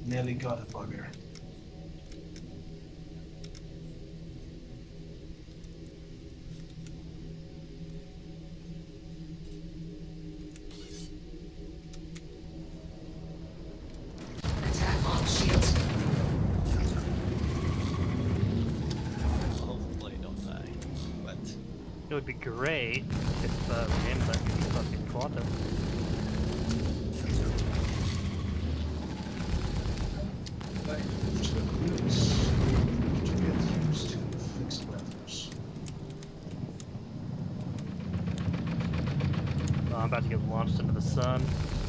Nearly got a bugger. Attack on shields. Hopefully don't die. But It would be great if we aimed that fucking quantum. To use to get used to fixed weathers. I'm about to get launched into the sun.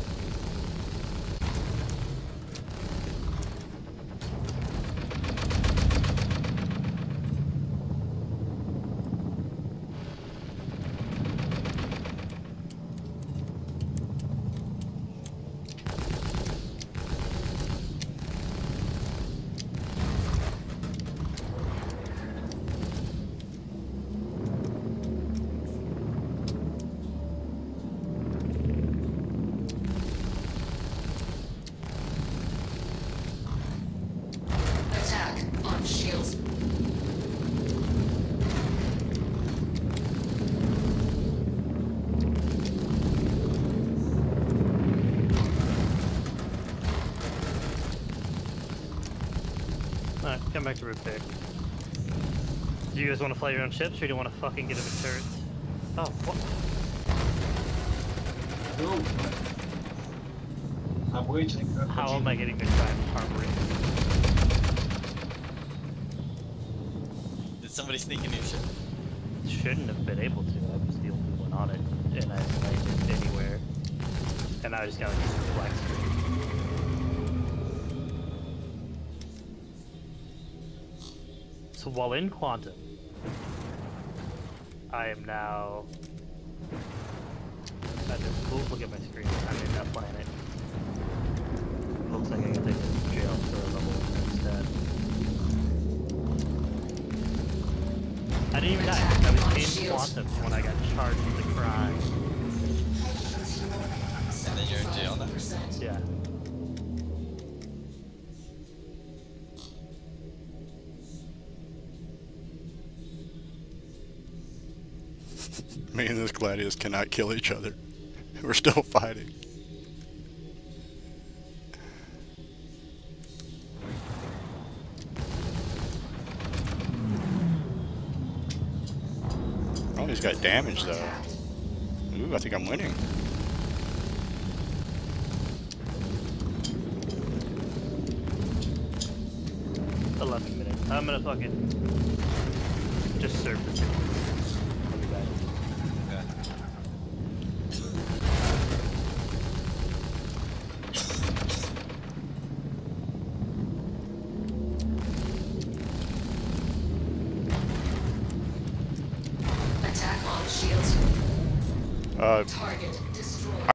Attack on shields. Alright, come back to repair. Do you guys want to fly your own ships, or do you want to fucking get into turrets? Oh, what? No. I'm waiting. How am I getting the giant armory? did somebody sneak in your ship? Shouldn't have been able to. I was the only one on it, and I landed anywhere. And I just got like a black screen. So while in quantum, I am now. Look at my screen. I'm in that planet. Looks like I can take it to jail for a level instead. I didn't even die. I was in quantum when I got charged with the crime. And then you're in jail now? Yeah. Me and this Gladius cannot kill each other. We're still fighting. Oh, he's got damage though. Ooh, I think I'm winning. It's 11 minutes. I'm gonna fucking just surface it. I'll be back. Okay. Attack on shields. Uh, Target destroyed.